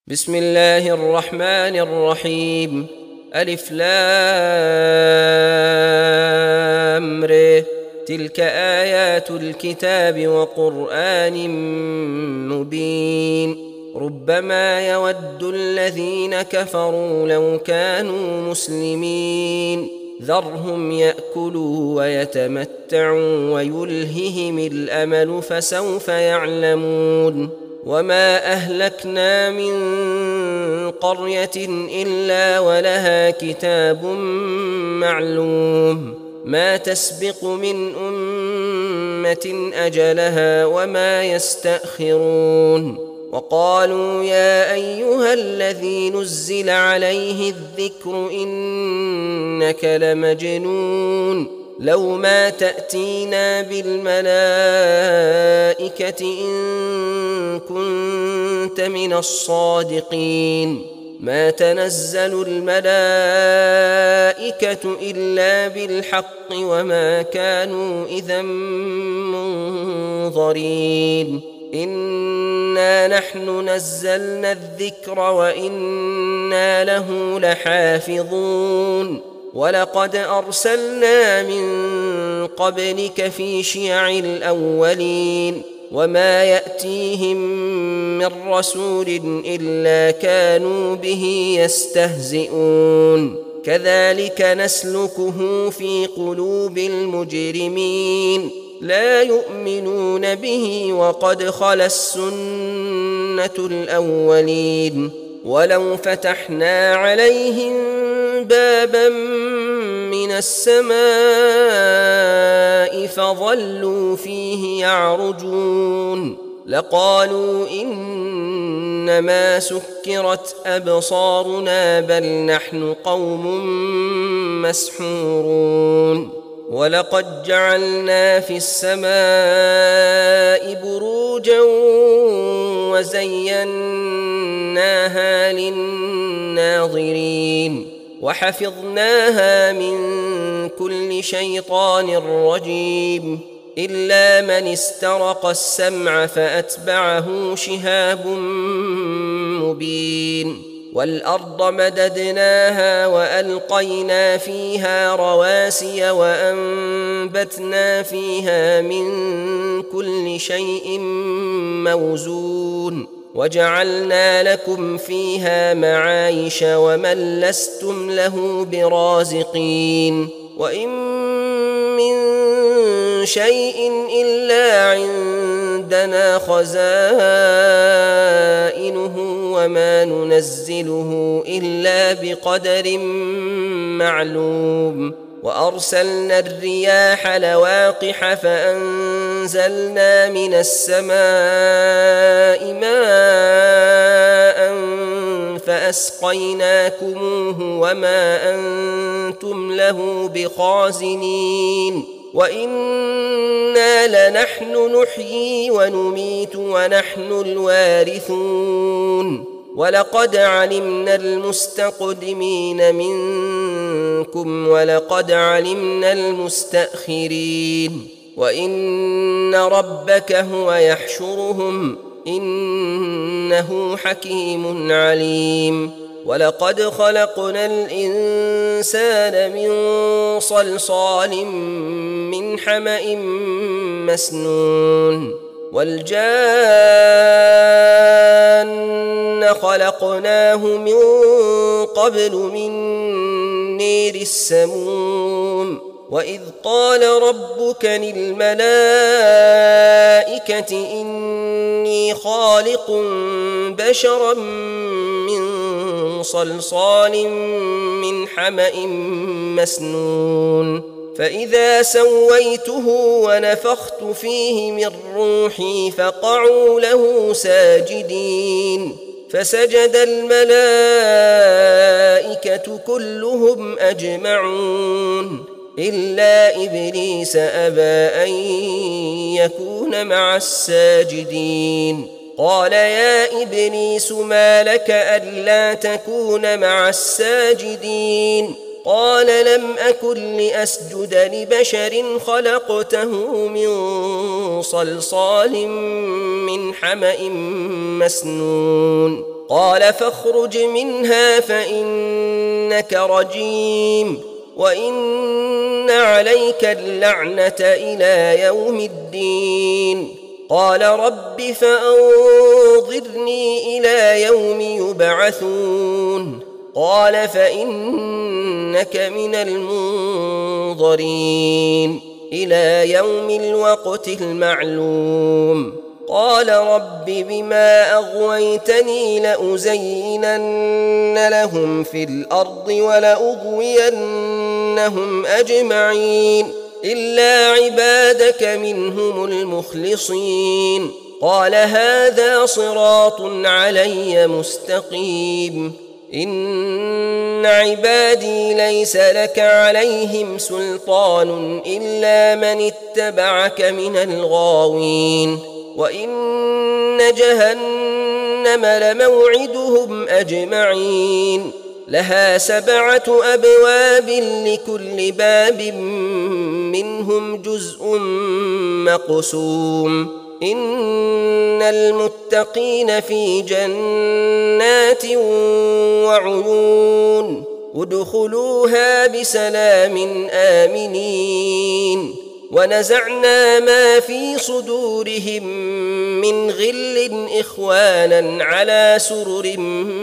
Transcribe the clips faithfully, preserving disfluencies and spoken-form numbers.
بسم الله الرحمن الرحيم. ألف لام ر. تلك آيات الكتاب وقرآن مبين. ربما يود الذين كفروا لو كانوا مسلمين. ذرهم يأكلوا ويتمتعوا ويلههم الأمل فسوف يعلمون. وما أهلكنا من قرية إلا ولها كتاب معلوم ما تسبق من أمة أجلها وما يستأخرون. وقالوا يا أيها الذي نزل عليه الذكر إنك لمجنون لو ما تأتينا بالملائكة إن كنت من الصادقين. ما تنزل الملائكة إلا بالحق وما كانوا إذا منظرين. إنا نحن نزلنا الذكر وإنا له لحافظون. ولقد أرسلنا من قبلك في شيع الأولين وما يأتيهم من رسول إلا كانوا به يستهزئون. كذلك نسلكه في قلوب المجرمين لا يؤمنون به وقد خلت السنة الأولين. ولو فتحنا عليهم بابا من السماء فظلوا فيه يعرجون لقالوا إنما سكرت أبصارنا بل نحن قوم مسحورون. ولقد جعلنا في السماء بروجا وزيناها للناظرين وحفظناها من كل شيطان رجيم إلا من استرق السمع فأتبعه شهاب مبين. والأرض مددناها وألقينا فيها رواسي وأنبتنا فيها من كل شيء موزون وجعلنا لكم فيها معايش ومن لستم له برازقين. وإن من شيء إلا عندنا خزائنه وما ننزله إلا بقدر معلوم. وأرسلنا الرياح لواقح فأنزلنا من السماء ماء فأسقيناكموه وما أنتم له بخازنين. وإنا لنحن نحيي ونميت ونحن الوارثون. ولقد علمنا المستقدمين منكم ولقد علمنا المستأخرين. وإن ربك هو يحشرهم إنه حكيم عليم. ولقد خلقنا الإنسان من صلصال من حمأ مسنون. والجان خلقناه من قبل من نير السموم. وإذ قال ربك للملائكة إني خالق بشرا من صلصال من حمأ مسنون. فإذا سويته ونفخت فيه من روحي فقعوا له ساجدين. فسجد الملائكة كلهم أجمعون إلا إبليس أبى أن يكون مع الساجدين. قال يا إبليس ما لك ألا تكون مع الساجدين؟ قال لم أكن لأسجد لبشر خلقته من صلصال من حمأ مسنون قال فاخرج منها فإنك رجيم وإن عليك اللعنة إلى يوم الدين. قال رب فأنظرني إلى يوم يبعثون. قال فإنك من المنظرين إلى يوم الوقت المعلوم. قال رب بما أغويتني لأزينن لهم في الأرض ولأغوينهم أجمعين إلا عبادك منهم المخلصين. قال هذا صراط علي مستقيم. إن عبادي ليس لك عليهم سلطان إلا من اتبعك من الغاوين. وإن جهنم لموعدهم أجمعين لها سبعة أبواب لكل باب منهم جزء مقسوم. إن المتقين في جنات وعيون ادخلوها بسلام آمنين. ونزعنا ما في صدورهم من غل إخوانا على سرر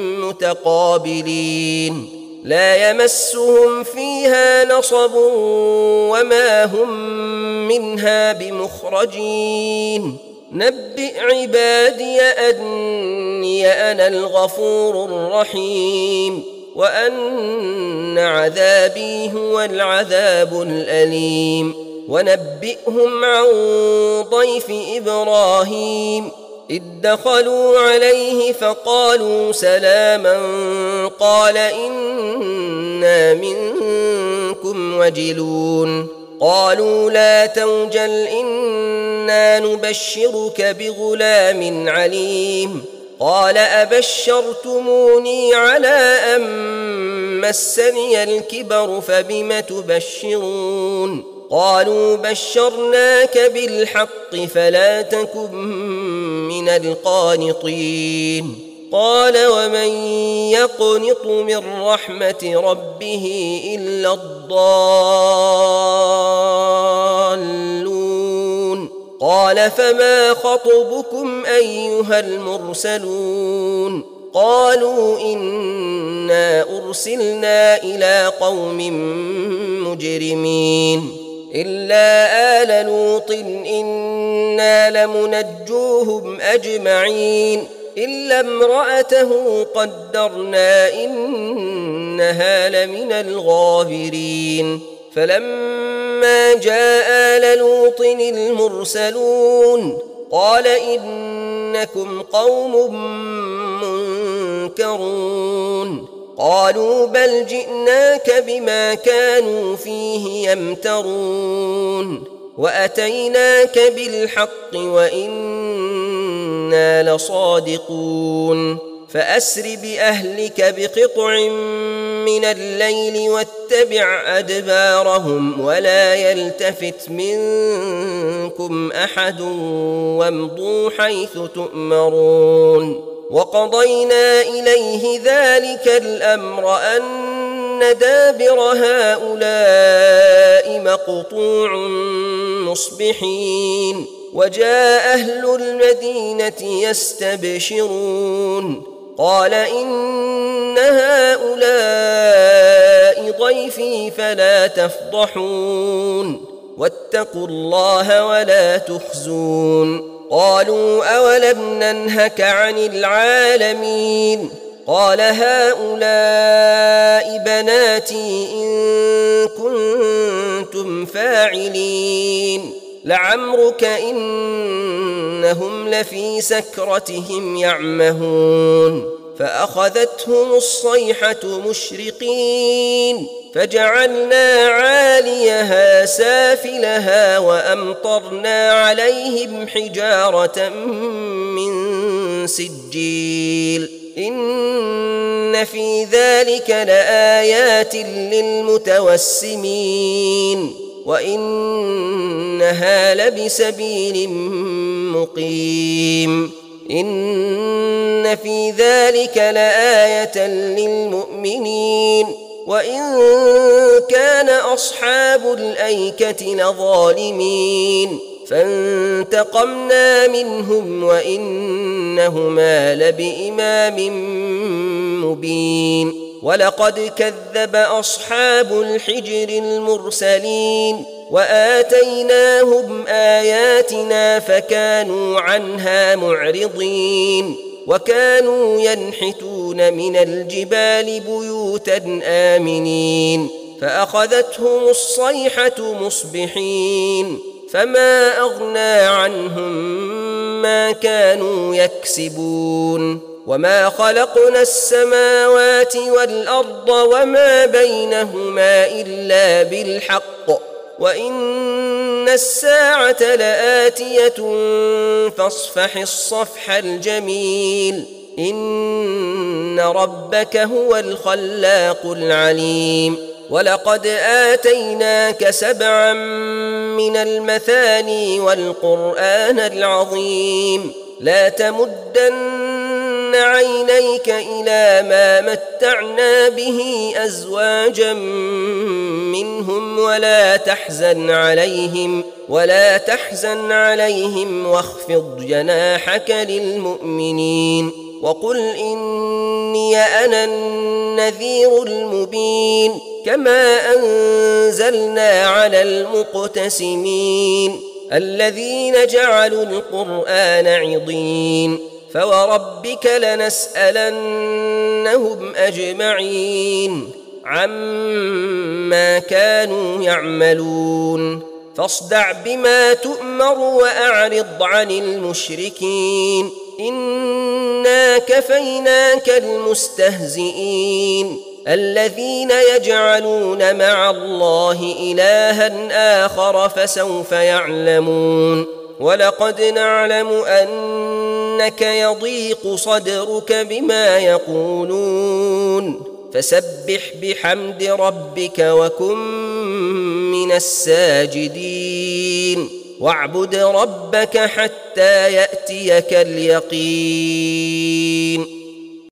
متقابلين لا يمسهم فيها نصب وما هم منها بمخرجين. نبئ عبادي أني أنا الغفور الرحيم وأن عذابي هو العذاب الأليم. ونبئهم عن ضيف إبراهيم إذ دخلوا عليه فقالوا سلاما قال إنا منكم وجلون. قالوا لا توجل إنا نبشرك بغلام عليم. قال أبشرتموني على أن مسني الكبر فبم تبشرون. قالوا بشرناك بالحق فلا تكن من القانطين. قال ومن يقنط من رحمة ربه إلا الضالون. قال فما خطبكم أيها المرسلون؟ قالوا إنا أرسلنا إلى قوم مجرمين إلا آل لوط إنا لمنجوهم أجمعين إلا امرأته قدرنا إنها لمن الغابرين. فلما جاء آل لوط المرسلون قال إنكم قوم منكرون. قالوا بل جئناك بما كانوا فيه يمترون وأتيناك بالحق وإنا لصادقون. فأسر بأهلك بقطع من الليل واتبع أدبارهم ولا يلتفت منكم أحد وامضوا حيث تؤمرون. وقضينا إليه ذلك الأمر أن دابر هؤلاء مقطوع مصبحين. وجاء أهل المدينة يستبشرون قال إن هؤلاء ضيفي فلا تفضحون واتقوا الله ولا تخزون. قالوا أولم ننهك عن العالمين؟ قال هؤلاء بناتي إن كنتم فاعلين. لعمرك إنهم لفي سكرتهم يعمهون. فأخذتهم الصيحة مشرقين فجعلنا عاليها سافلها وأمطرنا عليهم حجارة من سجيل إن في ذلك لآيات للمتوسمين وإنها لبسبيل مقيم. إن في ذلك لآية للمؤمنين وإن كان أصحاب الأيكة لظالمين فانتقمنا منهم وإنهما لبإمام مبين ولقد كذب أصحاب الحجر المرسلين وآتيناهم آياتنا فكانوا عنها معرضين وكانوا ينحتون من الجبال بيوتا آمنين فأخذتهم الصيحة مصبحين فما أغنى عنهم ما كانوا يكسبون وما خلقنا السماوات والأرض وما بينهما إلا بالحق وإن الساعة لآتية فاصفح الصفح الجميل إن ربك هو الخلاق العليم ولقد آتيناك سبعا من المثاني والقرآن العظيم لا تمدن عينيك إلى ما متعنا به أزواجا منهم ولا تحزن عليهم ولا تحزن عليهم واخفض جناحك للمؤمنين وقل إني أنا النذير المبين كما أنزلنا على المقتسمين الذين جعلوا القرآن عضين فوربك لنسألنهم أجمعين عما كانوا يعملون فاصدع بما تؤمر وأعرض عن المشركين إنا كفيناك المستهزئين الذين يجعلون مع الله إلها آخر فسوف يعلمون ولقد نعلم أنك يضيق صدرك بما يقولون فسبح بحمد ربك وكن من الساجدين واعبد ربك حتى يأتيك اليقين